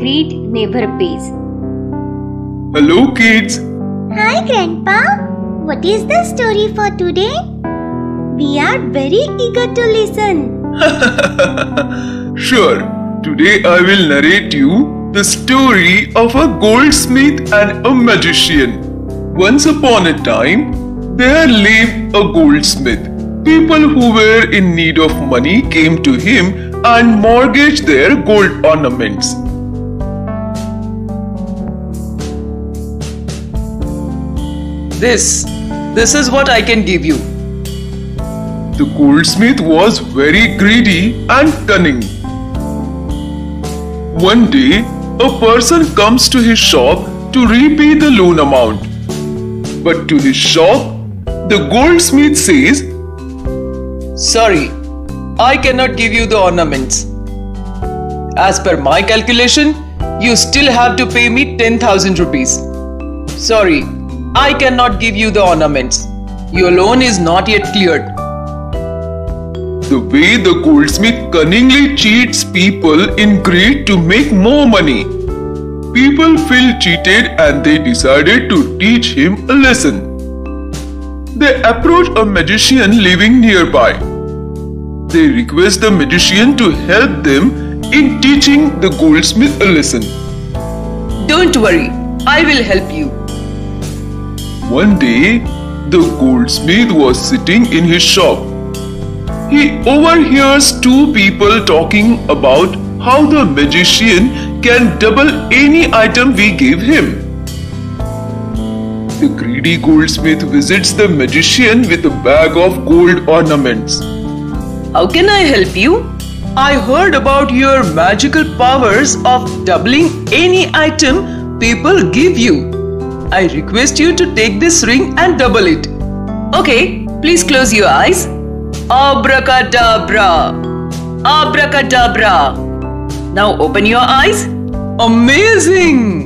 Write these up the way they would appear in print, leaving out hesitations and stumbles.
greed never pays. Hello kids. Hi Grandpa. What is the story for today? We are very eager to listen. Sure. Today I will narrate you the story of a goldsmith and a magician. Once upon a time, there lived a goldsmith. People who were in need of money came to him and mortgaged their gold ornaments. This is what I can give you. The goldsmith was very greedy and cunning. One day, a person comes to his shop to repay the loan amount. But to his shock, the goldsmith says, Sorry, I cannot give you the ornaments. As per my calculation, you still have to pay me 10,000 rupees. Sorry, I cannot give you the ornaments. Your loan is not yet cleared. The way the goldsmith cunningly cheats people in greed to make more money. People feel cheated and they decided to teach him a lesson. They approach a magician living nearby. They request the magician to help them in teaching the goldsmith a lesson. Don't worry, I will help you. One day, the goldsmith was sitting in his shop. He overhears two people talking about how the magician can double any item we give him. The greedy goldsmith visits the magician with a bag of gold ornaments. How can I help you? I heard about your magical powers of doubling any item people give you. I request you to take this ring and double it. Okay, please close your eyes. Abracadabra! Abracadabra! Now open your eyes. Amazing!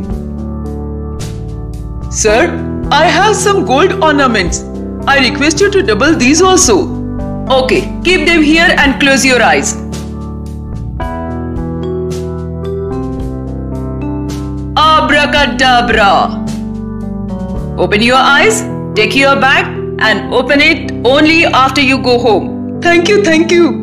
Sir, I have some gold ornaments. I request you to double these also. Okay, keep them here and close your eyes. Abracadabra! Open your eyes, take your bag and open it only after you go home. Thank you, thank you.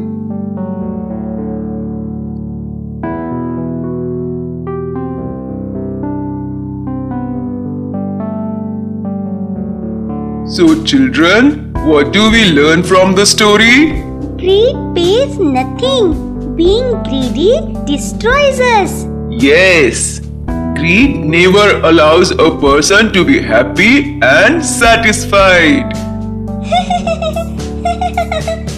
So children, what do we learn from the story? Greed pays nothing. Being greedy destroys us. Yes, greed never allows a person to be happy and satisfied.